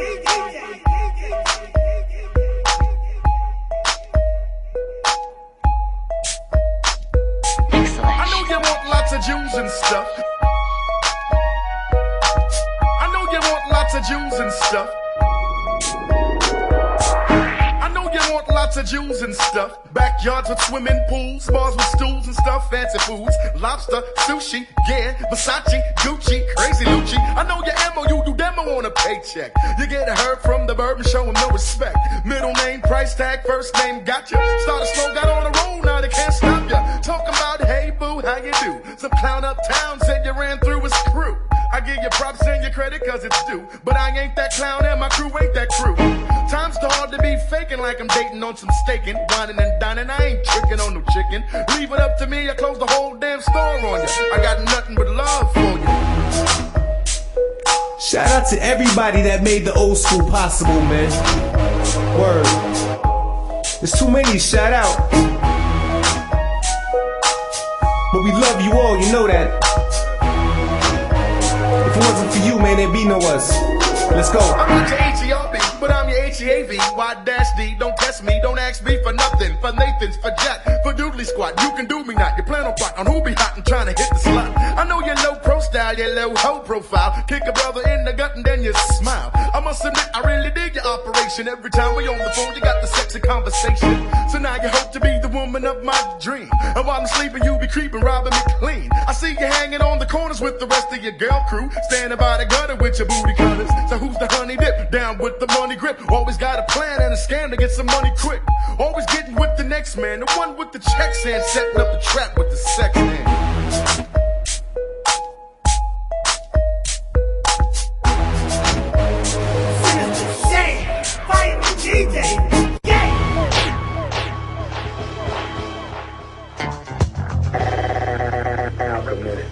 [SPEAKER 9] I know you want lots of Jews and stuff. I know you want lots of Jews and stuff. I know you want lots of Jews and stuff. Backyards with swimming pools, bars with stools and stuff, fancy foods, lobster, sushi, yeah, Versace, Gucci, crazy Lucci. I know your M O U do demo on a paycheck. You get a herd from the bird and show him no respect. Middle name, price tag, first name, gotcha. Started slow, got on the road, now they can't stop ya. Talking about, hey boo, how you do? Some clown uptown said you ran through his crew. I give you props and your credit cause it's due. But I ain't that clown and my crew ain't that crew. Time's too hard to be faking like I'm dating on some staking. Whining and dining, I ain't tricking on no chicken. Leave it up to me, I close the whole damn store on you. I got nothing but love for you.
[SPEAKER 7] Shout out to everybody that made the old school possible, man. Word. There's too many to shout out. But we love you all, you know that. If it wasn't for you, man, there'd be no us. Let's go.
[SPEAKER 9] I'm not your H E R B, but I'm your H E A V. Y dash D, don't test me, don't ask me for nothing. For Nathan's, for Jack, for Doodly Squad. You can do me not, you plan on plot on who be hot and trying to hit the slot. I know your low pro style, your low hoe profile. Kick a brother in the gut and then you smile. I must admit, I really dig your operation. Every time we on the phone, you got the sexy conversation. So now you hope to be the woman of my dream. And while I'm sleeping, you be creeping, robbing me clean. I see you hanging on the corners with the rest of your girl crew. Standing by the gutter with your booty cutters. So who's the honey dip? Down with the money grip. Always got a plan and a scam to get some money quick. Always getting with the next man. The one with the checks and setting up the trap with the sex man. D J, yeah. Now committed.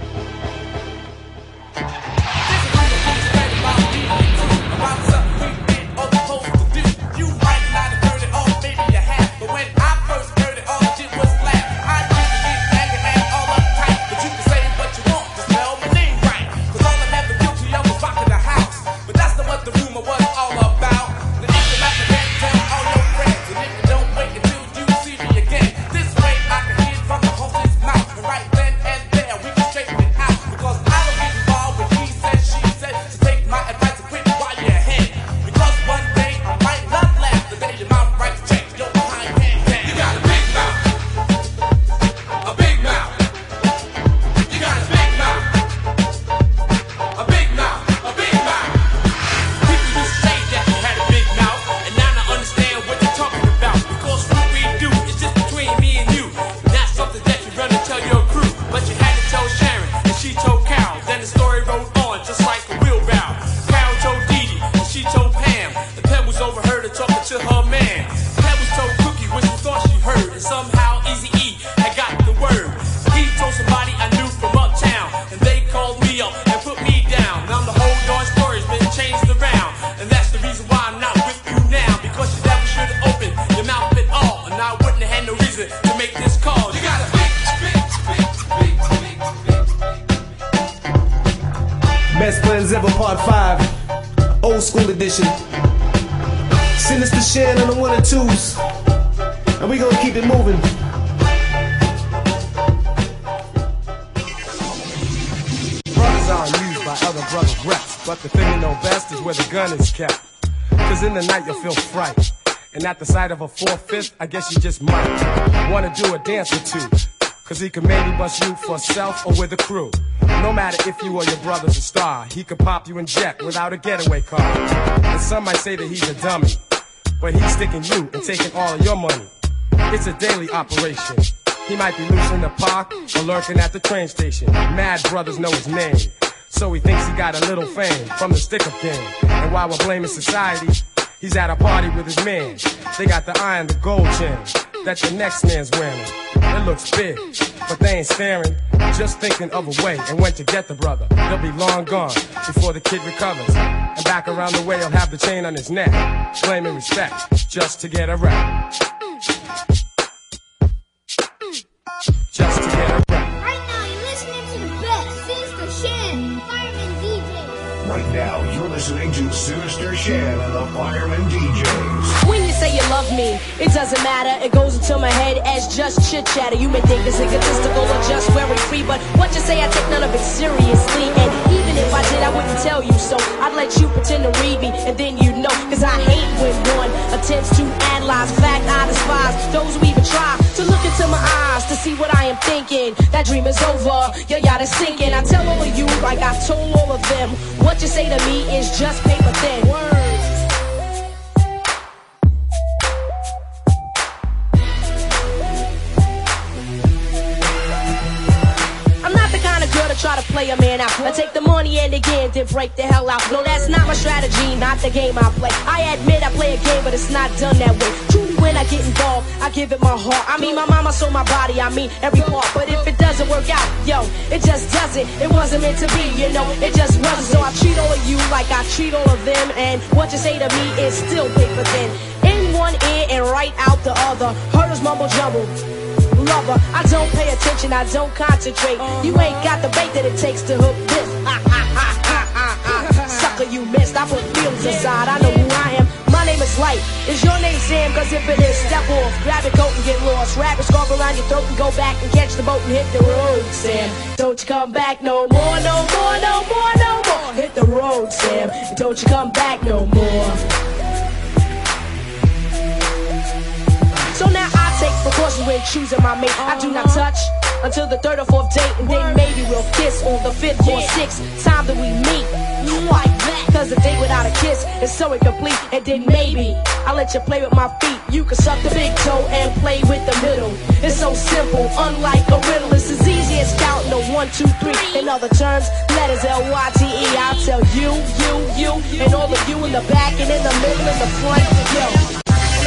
[SPEAKER 7] Best Friends Ever Part five, Old School Edition. Sinister Shan on the one and twos, and we gonna keep it moving.
[SPEAKER 21] Brothers aren't used by other brother reps, but the thing you know best is where the gun is kept. Cause in the night you'll feel fright, and at the sight of a four-fifth, I guess you just might wanna do a dance or two. Cause he can maybe bust you for self or with a crew. No matter if you or your brother's a star, he could pop you in jet without a getaway car. And some might say that he's a dummy, but he's sticking you and taking all of your money. It's a daily operation. He might be loose in the park or lurking at the train station. Mad brothers know his name, so he thinks he got a little fame from the stick-up game. And while we're blaming society, He's at a party with his man. They got the eye and the gold chain that the next man's wearing. It looks big, but they ain't staring, just thinking of a way and when to get the brother. He'll be long gone before the kid recovers. And back around the way, he'll have the chain on his neck, claiming respect just to get a rap. Just to get a rap.
[SPEAKER 5] Right now, you're listening to the best, Sinister Shan, Fireman D Js.
[SPEAKER 1] Right now, you're listening to Sinister Shan and the Fireman D Js.
[SPEAKER 12] When you say you love me, it doesn't matter. It goes into my head as just chit chatter. You may think it's egotistical or just very free, but what you say, I take none of it seriously. And even if I did, I wouldn't tell you so. I'd let you pretend to read me, and then you'd know. Cause I hate when one attempts to analyze fact. I despise those who even try to look into my eyes to see what I am thinking. That dream is over, your yacht is sinking. I tell all of you, like I told all of them, what you say to me is just paper thin. Words. Try to play a man out. I take the money and again, then break the hell out. No, that's not my strategy, not the game I play. I admit I play a game, but it's not done that way. Truly, when I get involved, I give it my heart. I mean, my mama sold my body, I mean, every part. But if it doesn't work out, yo, it just doesn't. It wasn't meant to be, you know, it just wasn't. So I treat all of you like I treat all of them. And what you say to me is still paper thin. In one ear and right out the other. Hurdles mumble jumble. Lover, I don't pay attention, I don't concentrate. You ain't got the bait that it takes to hook this. Ah, ah, ah, ah, ah, ah. Sucker, you missed. I put feelings aside, I know who I am. My name is Light. Is your name Sam? Cause if it is, step off. Grab your coat and get lost. Wrap a scarf around your throat and go back and catch the boat and hit the road, Sam. Don't you come back no more, no more, no more, no more. Hit the road, Sam. And don't you come back no more. So now I take precautions when choosing my mate. I do not touch until the third or fourth date, and then maybe we'll kiss on the fifth or sixth time that we meet. Like that, cause a date without a kiss is so incomplete. And then maybe I'll let you play with my feet. You can suck the big toe and play with the middle. It's so simple, unlike a riddle. It's as easy as counting a one, two, three. In other terms, letters L Y T E. I'll tell you, you, you, and all of you in the back and in the middle and the front. Yo.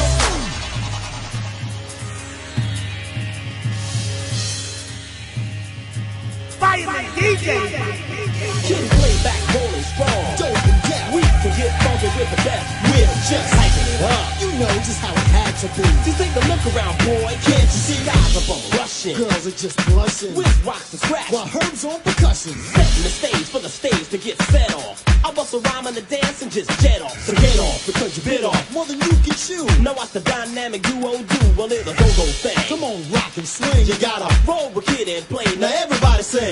[SPEAKER 22] Fireman D J. Can play back, rolling strong. Dope and deaf. We can get funky with the best. We're just hyping it up. You know just how it had to be. Just take a look around, boy. Can't you see? Guys up on rushing. Girls are just blushing. With rocks to scratch. While Herb's on percussion. Setting the stage for the stage to get set off. I bust a rhyme on the dance and just jet off. So get off because you bit off more than you can chew. Know what's the dynamic duo do? Well, it's a go-go thing. Come on, rock and swing. You gotta roll with Kid and play. Now everybody sing.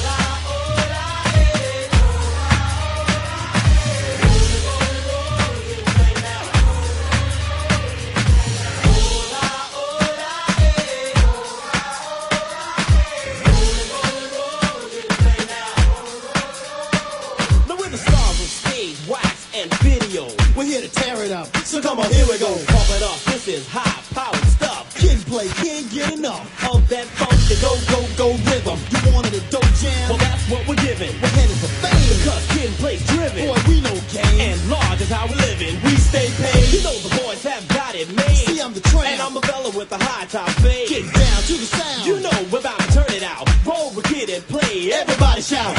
[SPEAKER 22] We're here to tear it up, so come on, here we go. Pump it up, this is high-powered stuff. Kid play, can't get enough of that funky go, go, go rhythm. You wanted a dope jam? Well, that's what we're giving. We're headed for fame, because Kid Play's driven. Boy, we know game, and large is how we're living. We stay paid. You know the boys have got it made. See, I'm the tramp, and I'm a fella with the high top fade. Get down to the sound. You know we're about to turn it out. Roll with Kid and Play. Everybody shout.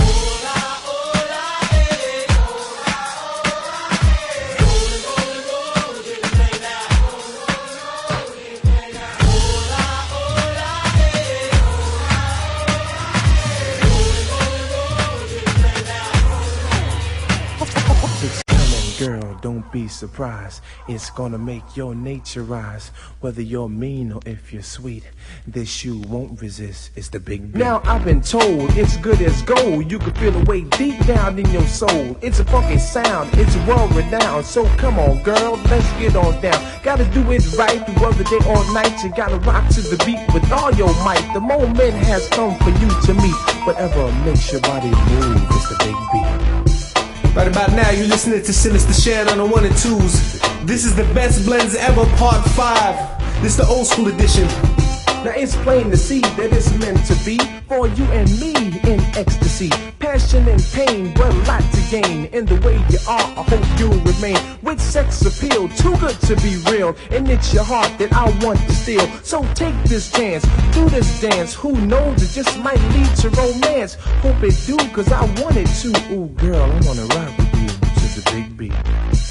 [SPEAKER 13] Girl, don't be surprised. It's gonna make your nature rise. Whether you're mean or if you're sweet, this shoe won't resist. It's the big beat. Now I've been told it's good as gold. You can feel the way deep down in your soul. It's a funky sound, it's world renowned. So come on, girl, let's get on down. Gotta do it right throughout the day or night. You gotta rock to the beat with all your might. The moment has come for you to meet. Whatever makes your body move, it's the big beat.
[SPEAKER 7] Right about now, you're listening to Sinister Shan on the one and twos. This is the best blends ever, part five. This is the old school edition.
[SPEAKER 19] Now it's plain to see that it's meant to be for you and me in ecstasy. Passion and pain, but a lot to gain. In the way you are, I hope you'll remain with sex appeal, too good to be real. And it's your heart that I want to steal. So take this chance, do this dance. Who knows, it just might lead to romance. Hope it do, cause I want it to. Ooh girl, I wanna ride with you to the big beat.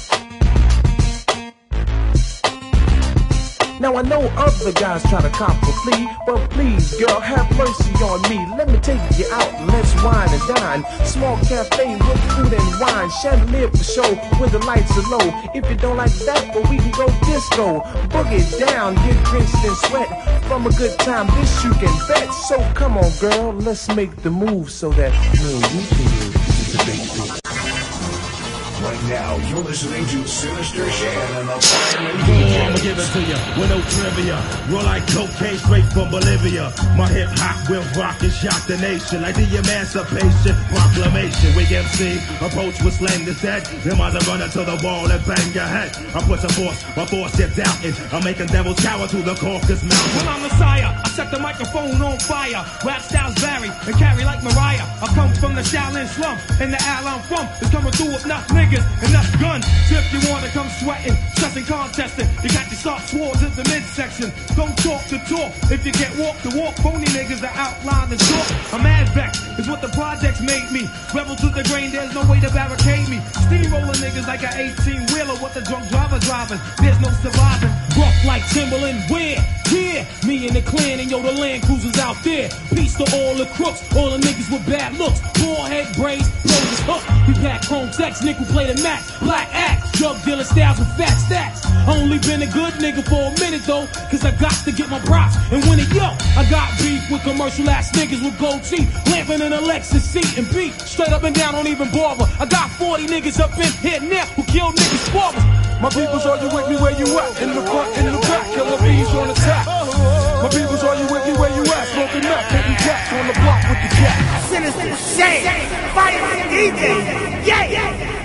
[SPEAKER 19] Now I know other guys try to cop a plea, but please, girl, have mercy on me. Let me take you out, let's wine and dine. Small cafe with food and wine. Chandelier for show where the lights are low. If you don't like that, but we can go disco. Boogie down, get drenched in sweat. From a good time, this you can bet. So come on, girl, let's make the move so that me and you can use the big beat.
[SPEAKER 1] Right now, you're listening to Sinister Shan and the Fireman
[SPEAKER 11] D J.
[SPEAKER 1] I'ma
[SPEAKER 11] give it to you with no trivia. Roll like cocaine straight from Bolivia. My hip hop will rock and shock the nation like the Emancipation Proclamation. Wig M C approach with slang that's dead. Them other run to the wall and bang your head. I put some force, my force you're doubting. I'm making devils cower to the Caucasus Mountain.
[SPEAKER 3] Well, I'm Messiah. I set the microphone on fire. Rap styles vary and carry like Mariah. I come from the Shaolin slum, and the al I'm from is coming through with enough niggas. Enough guns, so if you wanna come sweating, stressing, contesting, you got your soft swords in the midsection. Don't talk the talk, if you get walk the walk, phony niggas that outline the talk. I'm advect, is what the projects made me. Rebel to the grain, there's no way to barricade me. Steamroller niggas like an eighteen wheeler, what the drunk driver driving. There's no surviving. Rough like Timberland, where? Here, me and the clan and yo, the Land Cruisers out there. Peace to all the crooks, all the niggas with bad looks. Forehead braids, nose is hooked. We pack chrome decks, nickel play the max. Black axe, drug dealer styles with fat stacks. Only been a good nigga for a minute though, cause I got to get my props and win it. Yo, I got beef with commercial ass niggas with gold teeth, lamping in a Lexus seat and beat straight up and down, don't even bother. I got forty niggas up in here now who kill niggas for me.
[SPEAKER 4] My peoples, are you with me where you at? In the front, in the back, killer bees on attack. My peoples, are you with me where you at? Smoking meth, hitting cats on the block with the cat.
[SPEAKER 22] Sinister Shan, Fireman D J, yeah, yeah.